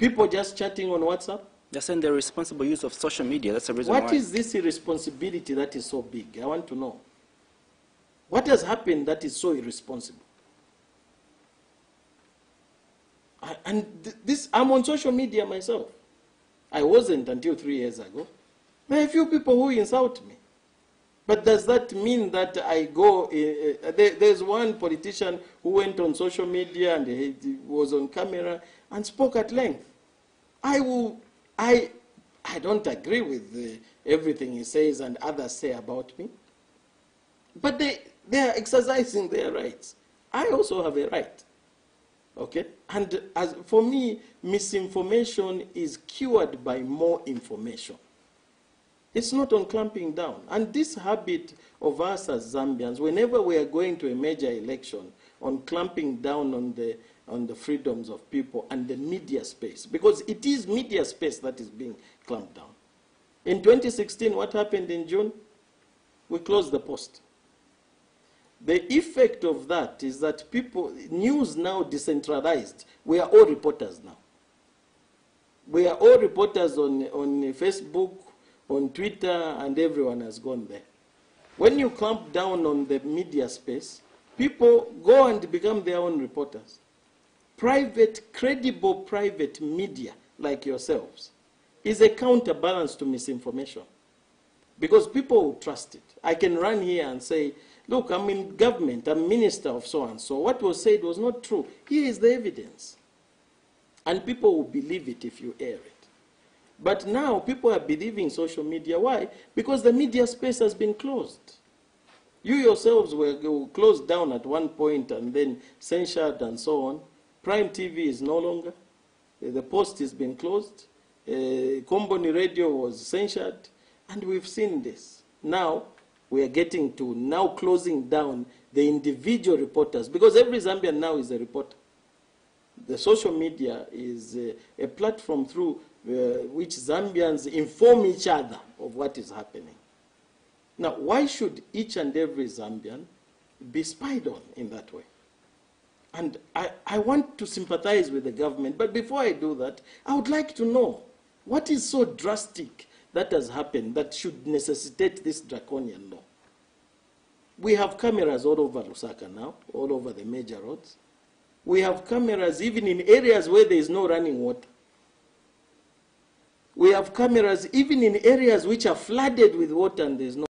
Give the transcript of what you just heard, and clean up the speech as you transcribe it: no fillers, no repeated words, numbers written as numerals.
People just chatting on WhatsApp? They're saying the irresponsible use of social media. That's the reason why. What is this irresponsibility that is so big? I want to know. What has happened that is so irresponsible? I'm on social media myself. I wasn't until 3 years ago. There are a few people who insult me. But does that mean that I go... there's one politician who went on social media and he was on camera and spoke at length. I don't agree with everything he says and others say about me. But they are exercising their rights. I also have a right. Okay? And as for me, misinformation is cured by more information. It's not on clamping down. And this habit of us as Zambians, whenever we are going to a major election, on clamping down on the freedoms of people and the media space, because it is media space that is being clamped down. In 2016, what happened in June? We closed the Post. The effect of that is that news now decentralized. We are all reporters now. We are all reporters on Facebook, on Twitter, and everyone has gone there. When you clamp down on the media space, people go and become their own reporters. Credible private media like yourselves is a counterbalance to misinformation. Because people will trust it. I can run here and say, look, I'm in government, I'm minister of so-and-so. What was said was not true. Here is the evidence. And people will believe it if you air it. But now people are believing social media. Why? Because the media space has been closed. You yourselves were closed down at one point and then censured and so on. Prime TV is no longer. The Post has been closed. Komboni Radio was censured. And we've seen this. Now, we are getting to now closing down the individual reporters. Because every Zambian now is a reporter. The social media is a platform through which Zambians inform each other of what is happening. Now, why should each and every Zambian be spied on in that way? And I want to sympathize with the government, but before I do that, I would like to know what is so drastic that has happened that should necessitate this draconian law. We have cameras all over Lusaka now, all over the major roads. We have cameras even in areas where there is no running water. We have cameras even in areas which are flooded with water and there is no